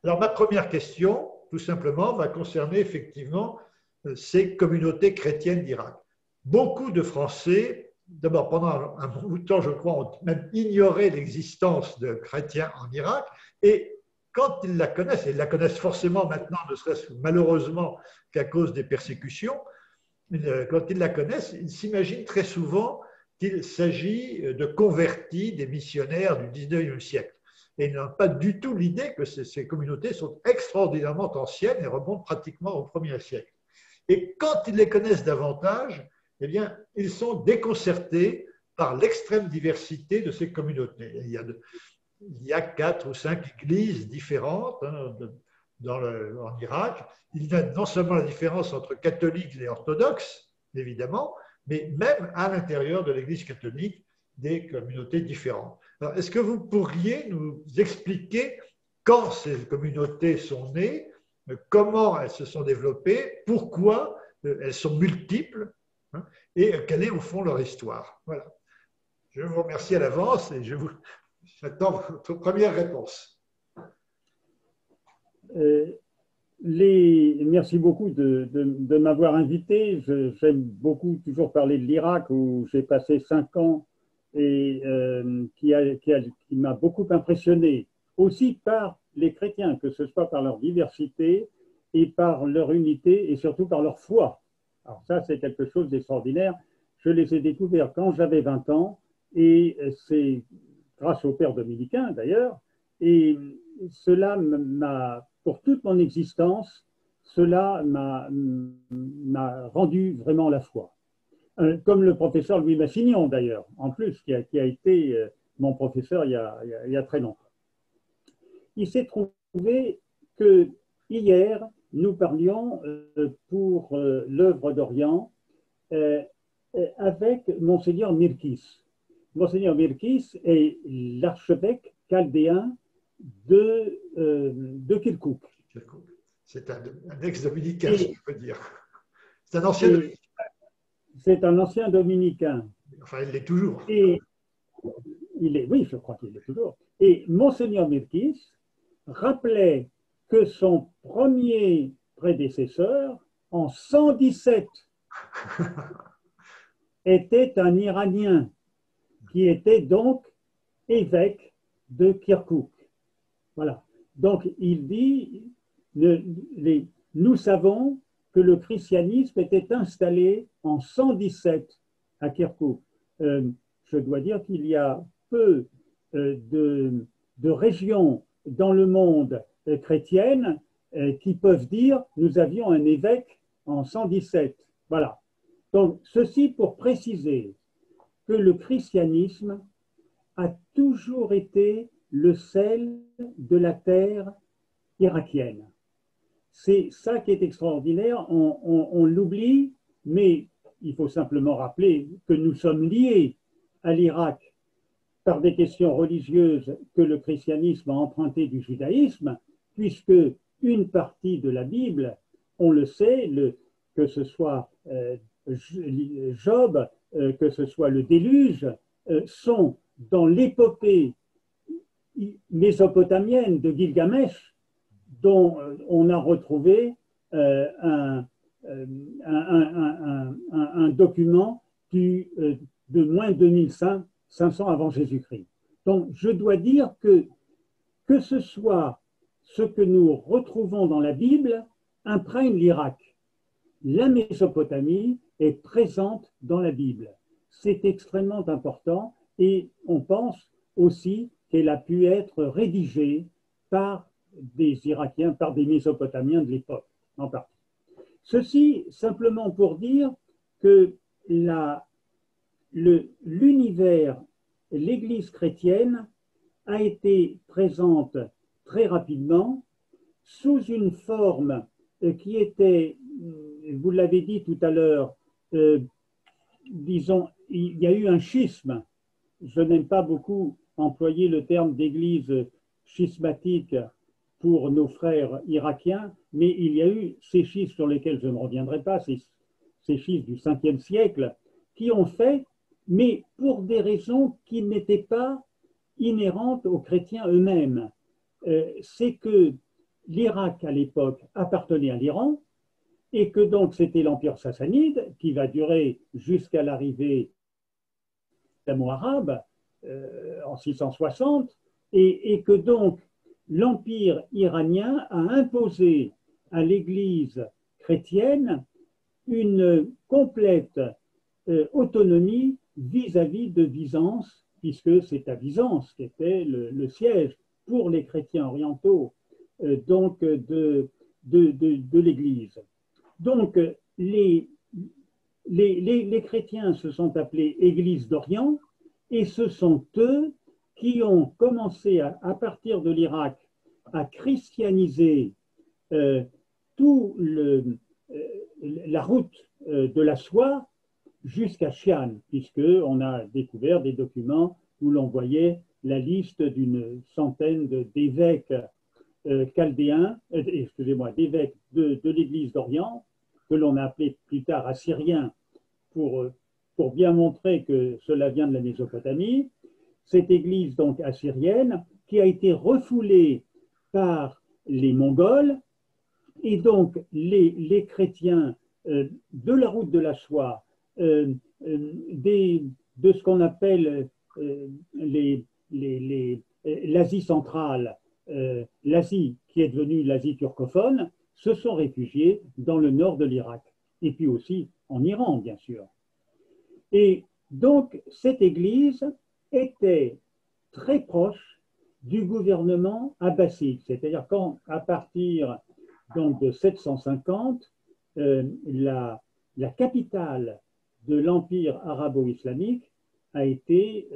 Alors, ma première question, tout simplement, va concerner effectivement ces communautés chrétiennes d'Irak. Beaucoup de Français, d'abord pendant un bout de temps, je crois, ont même ignoré l'existence de chrétiens en Irak, et quand ils la connaissent, et ils la connaissent forcément maintenant, ne serait-ce malheureusement qu'à cause des persécutions, quand ils la connaissent, ils s'imaginent très souvent qu'il s'agit de convertis des missionnaires du 19e siècle. Et ils n'ont pas du tout l'idée que ces communautés sont extraordinairement anciennes et remontent pratiquement au 1er siècle. Et quand ils les connaissent davantage, eh bien, ils sont déconcertés par l'extrême diversité de ces communautés. Il y a 4 ou 5 églises différentes en Irak. Il y a non seulement la différence entre catholiques et orthodoxes, évidemment, mais même à l'intérieur de l'Église catholique, des communautés différentes. Alors, est-ce que vous pourriez nous expliquer quand ces communautés sont nées, comment elles se sont développées, pourquoi elles sont multiples, hein, et quelle est au fond leur histoire? Voilà. Je vous remercie à l'avance et j'attends votre première réponse. Merci beaucoup de m'avoir invité. J'aime beaucoup toujours parler de l'Irak où j'ai passé 5 ans et qui m'a beaucoup impressionné aussi par les chrétiens, que ce soit par leur diversité et par leur unité et surtout par leur foi. Alors ça, c'est quelque chose d'extraordinaire. Je les ai découverts quand j'avais 20 ans et c'est grâce au père dominicain d'ailleurs. Et cela m'a, pour toute mon existence, cela m'a rendu vraiment la foi. Comme le professeur Louis Massignon d'ailleurs, en plus, qui a été mon professeur il y a très longtemps. Il s'est trouvé que hier, nous parlions pour l'œuvre d'Orient avec Monseigneur Mirkis. Monseigneur Mirkis est l'archevêque chaldéen de Kirkouk. C'est un ex-dominicain, si je peux dire. C'est un ancien dominicain. C'est un ancien dominicain. Enfin, il l'est toujours. Et oui, je crois qu'il l'est toujours. Et Monseigneur Mirkis rappelait que son premier prédécesseur, en 117, était un Iranien qui était donc évêque de Kirkouk. Voilà. Donc, il dit, nous savons que le christianisme était installé en 117 à Kirkouk. Je dois dire qu'il y a peu de régions dans le monde chrétienne qui peuvent dire nous avions un évêque en 117. Voilà. Donc, ceci pour préciser que le christianisme a toujours été le sel de la terre irakienne. C'est ça qui est extraordinaire, on l'oublie, mais il faut simplement rappeler que nous sommes liés à l'Irak par des questions religieuses que le christianisme a emprunté du judaïsme, puisque une partie de la Bible, on le sait, que ce soit Job, que ce soit le déluge, sont dans l'épopée mésopotamienne de Gilgamesh, dont on a retrouvé un document de moins de 2500 avant Jésus-Christ. Donc, je dois dire que ce soit ce que nous retrouvons dans la Bible imprègne l'Irak. La Mésopotamie est présente dans la Bible. C'est extrêmement important et on pense aussi qu'elle a pu être rédigée par des Irakiens, par des Mésopotamiens de l'époque, en partie. Ceci simplement pour dire que l'univers, l'Église chrétienne a été présente très rapidement sous une forme qui était, vous l'avez dit tout à l'heure, disons, il y a eu un schisme. Je n'aime pas beaucoup employer le terme d'église schismatique pour nos frères irakiens, mais il y a eu ces schismes sur lesquels je ne reviendrai pas, ces schismes du 5e siècle, qui ont fait, mais pour des raisons qui n'étaient pas inhérentes aux chrétiens eux-mêmes. C'est que l'Irak à l'époque appartenait à l'Iran et que donc c'était l'Empire sassanide qui va durer jusqu'à l'arrivée des Arabes en 660 et que donc l'Empire iranien a imposé à l'Église chrétienne une complète autonomie vis-à-vis de Byzance, puisque c'est à Byzance qu'était le siège pour les chrétiens orientaux donc de l'Église. Donc les chrétiens se sont appelés Église d'Orient et ce sont eux qui ont commencé à partir de l'Irak à christianiser tout la route de la soie jusqu'à Xi'an, puisqu'on a découvert des documents où l'on voyait la liste d'une centaine d'évêques chaldéens, excusez-moi, d'évêques de l'Église d'Orient, que l'on a appelé plus tard assyriens pour bien montrer que cela vient de la Mésopotamie. Cette église donc assyrienne qui a été refoulée par les Mongols et donc les chrétiens de la route de la soie, de ce qu'on appelle l'Asie centrale, l'Asie qui est devenue l'Asie turcophone, se sont réfugiés dans le nord de l'Irak et puis aussi en Iran, bien sûr. Et donc, cette église était très proche du gouvernement abbasside, c'est-à-dire qu'à partir donc, de 750, la capitale de l'empire arabo-islamique a été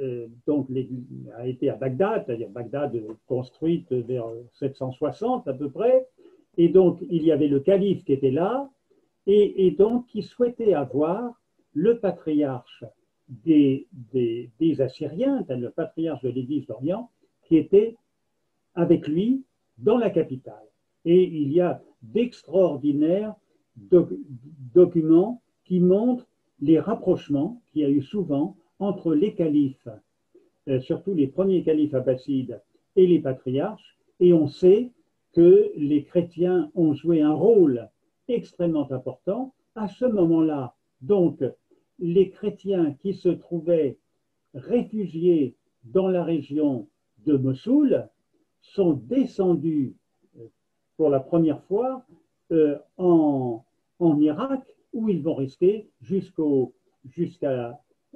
à Bagdad, c'est-à-dire Bagdad construite vers 760 à peu près, et donc il y avait le calife qui était là, et donc qui souhaitait avoir le patriarche des Assyriens, le patriarche de l'Église d'Orient, qui était avec lui dans la capitale. Et il y a d'extraordinaires documents qui montrent les rapprochements qu'il y a eu souvent entre les califes, surtout les premiers califes abbassides et les patriarches, et on sait que les chrétiens ont joué un rôle extrêmement important à ce moment-là. Donc, les chrétiens qui se trouvaient réfugiés dans la région de Mossoul sont descendus pour la première fois en Irak, où ils vont rester jusqu'à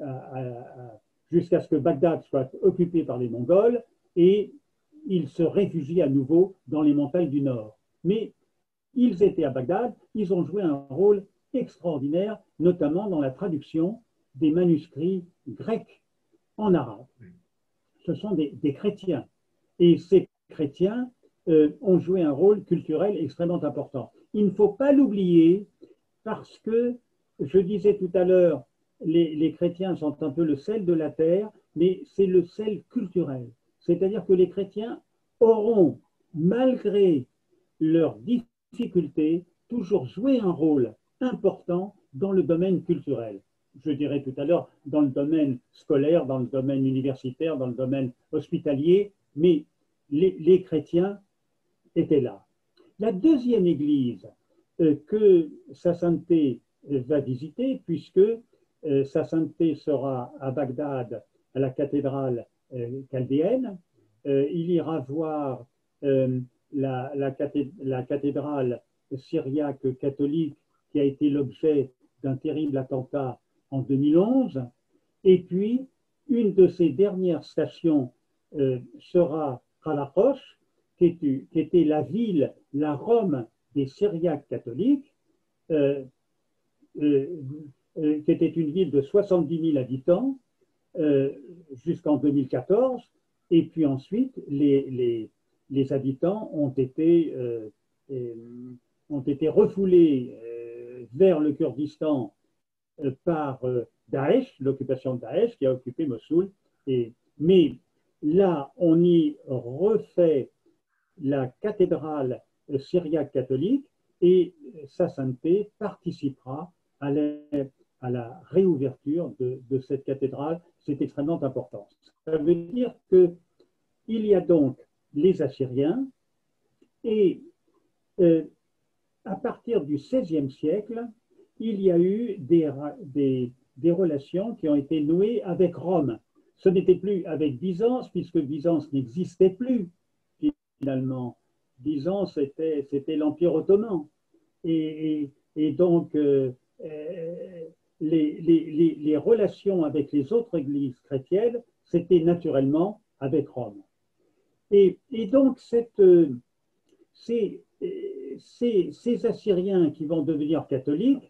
ce que Bagdad soit occupé par les Mongols et ils se réfugient à nouveau dans les montagnes du Nord. Mais ils étaient à Bagdad, ils ont joué un rôle extraordinaire, notamment dans la traduction des manuscrits grecs en arabe. Ce sont des chrétiens. Et ces chrétiens ont joué un rôle culturel extrêmement important. Il ne faut pas l'oublier parce que, je disais tout à l'heure, les chrétiens sont un peu le sel de la terre, mais c'est le sel culturel. C'est-à-dire que les chrétiens auront, malgré leurs difficultés, toujours joué un rôle important dans le domaine culturel. Je dirais tout à l'heure dans le domaine scolaire, dans le domaine universitaire, dans le domaine hospitalier, mais les chrétiens étaient là. La deuxième église que Sa Sainteté va visiter, puisque Sa Sainteté sera à Bagdad, à la cathédrale chaldéenne, il ira voir la cathédrale syriaque catholique qui a été l'objet d'un terrible attentat en 2011. Et puis, une de ses dernières stations sera Karakosh, qui était la ville, la Rome des Syriaques catholiques, qui était une ville de 70 000 habitants jusqu'en 2014. Et puis ensuite, les habitants ont été refoulés vers le Kurdistan par Daesh, l'occupation de Daesh qui a occupé Mossoul. Mais là, on y refait la cathédrale syriaque catholique et Sa Sainteté participera à la réouverture de cette cathédrale. C'est extrêmement important. Ça veut dire qu'il y a donc les Assyriens et euh, à partir du XVIe siècle, il y a eu des relations qui ont été nouées avec Rome. Ce n'était plus avec Byzance, puisque Byzance n'existait plus finalement. Byzance, c'était l'Empire ottoman. Et donc, les relations avec les autres églises chrétiennes, c'était naturellement avec Rome. Et donc, ces Assyriens qui vont devenir catholiques,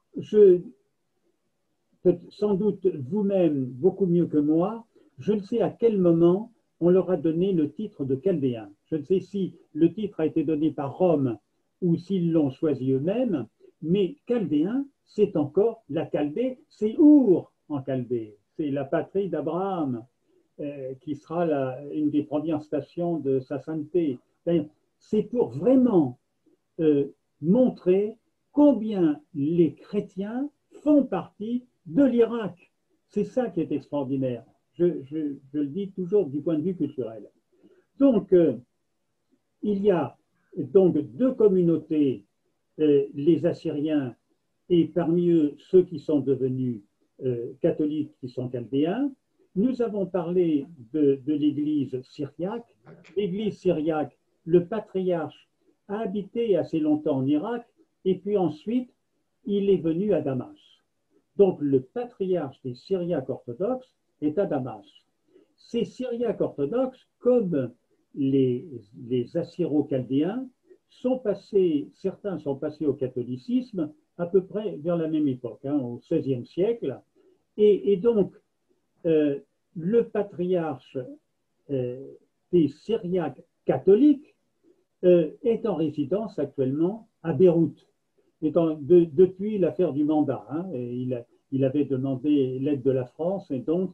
sans doute vous-même beaucoup mieux que moi, je ne sais à quel moment on leur a donné le titre de Chaldéens. Je ne sais si le titre a été donné par Rome ou s'ils l'ont choisi eux-mêmes, mais Chaldéens, c'est encore la Chaldée, c'est Our en Chaldée, c'est la patrie d'Abraham, qui sera une des premières stations de sa sainteté. C'est pour vraiment montrer combien les chrétiens font partie de l'Irak. C'est ça qui est extraordinaire. Je le dis toujours du point de vue culturel. Donc, il y a donc deux communautés, les Assyriens et parmi eux ceux qui sont devenus catholiques, qui sont chaldéens. Nous avons parlé de l'Église syriaque. L'Église syriaque, le patriarche a habité assez longtemps en Irak et puis ensuite il est venu à Damas. Donc le patriarche des Syriaques orthodoxes est à Damas. Ces Syriaques orthodoxes, comme les Assyro-Chaldéens, certains sont passés au catholicisme à peu près vers la même époque, au XVIe siècle. Et donc, le patriarche des Syriaques catholiques est en résidence actuellement à Beyrouth. Depuis l'affaire du mandat, il avait demandé l'aide de la France, et donc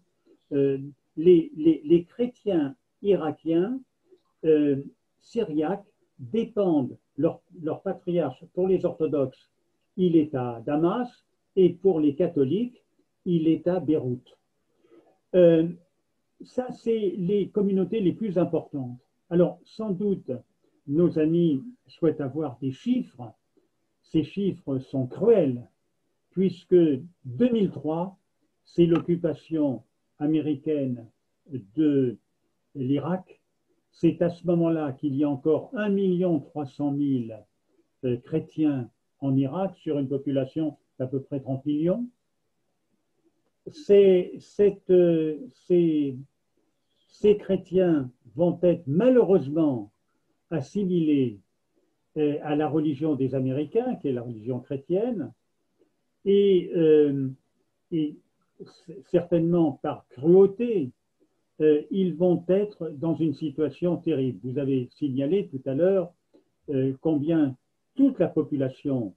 les chrétiens irakiens syriaques dépendent, leur patriarche, pour les orthodoxes, il est à Damas, et pour les catholiques, il est à Beyrouth. Ça, c'est les communautés les plus importantes. Alors, sans doute, nos amis souhaitent avoir des chiffres. Ces chiffres sont cruels, puisque 2003, c'est l'occupation américaine de l'Irak. C'est à ce moment-là qu'il y a encore 1 300 000 chrétiens en Irak sur une population d'à peu près 30 millions. Ces chrétiens vont être malheureusement assimilés à la religion des Américains, qui est la religion chrétienne, et certainement par cruauté, ils vont être dans une situation terrible. Vous avez signalé tout à l'heure combien toute la population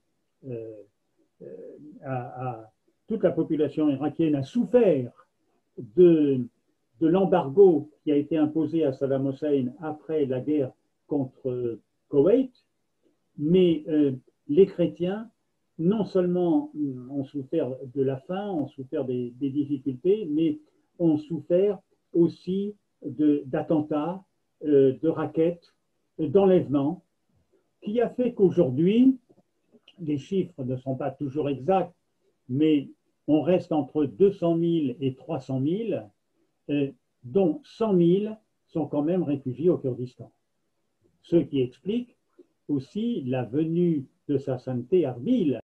irakienne a souffert de l'embargo qui a été imposé à Saddam Hussein après la guerre contre Koweït, mais les chrétiens non seulement ont souffert de la faim, ont souffert des difficultés, mais ont souffert aussi d'attentats, de rackets, d'enlèvements, qui a fait qu'aujourd'hui, les chiffres ne sont pas toujours exacts, mais on reste entre 200 000 et 300 000, dont 100 000 sont quand même réfugiés au Kurdistan. Ce qui explique aussi la venue de sa sainteté Arbil,